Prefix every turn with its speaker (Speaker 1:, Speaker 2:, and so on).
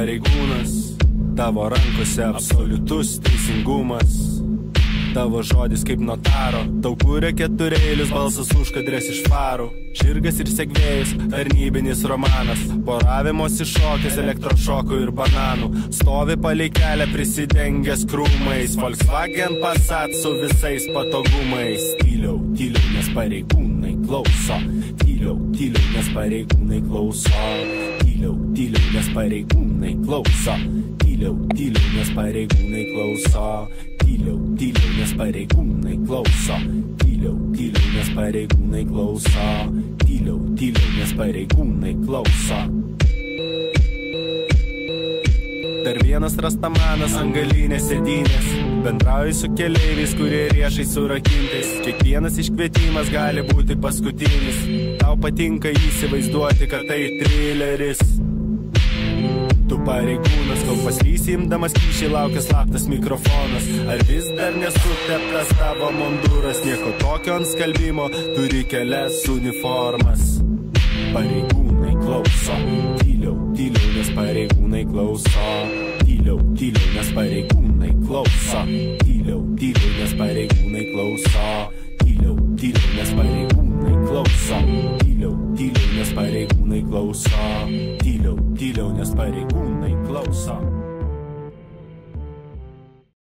Speaker 1: pareigūnas, tavo rankose absoliutus teisingumas. Tavo žodis kaip notaro, tau kūrė ketureilis, balsas užkadrės iš farų. Žirgas ir segvėjus, tarnybinis romanas, poravimosi šokis, elektrošokų ir bananų. Stovi palei kelią prisidengęs krūmais, Volkswagen Passat su visais patogumais. Tyliau, tyliau, nes pareigūnai klauso. Tyliau, tyliau, nes pareigūnai klauso. Tyliau, tyliau, nes pareigūnai klauso. Tyliau, tyliau, nes pareigūnai klauso. Tyliau, tyliau, nes pareigūnai klauso. Tyliau, tyliau, nes pareigūnai klauso. Tyliau, tyliau, nes pareigūnai klauso. Dar vienas rastamanas ant galinės sėdynės. Bendrauji su keleiviais, kurie riešai surakintais. Kiekvienas iškvietimas gali būti paskutinis. Tau patinka įsivaizduoti, kad tai trileris. Tu pareigūnas, kol paslysi imdamas kyšį, laukia slaptas mikrofonas. Ar vis dar nesuteptas tavo munduras? Nieko tokio ant skalbimo, turi kelias uniformas. Pareigūnai klauso. Tyliau, tyliau, nes pareigūnai klauso. Tyliau, tyliau, nes pareigūnai klauso. Tyliau, tyliau, nes pareigūnai klauso.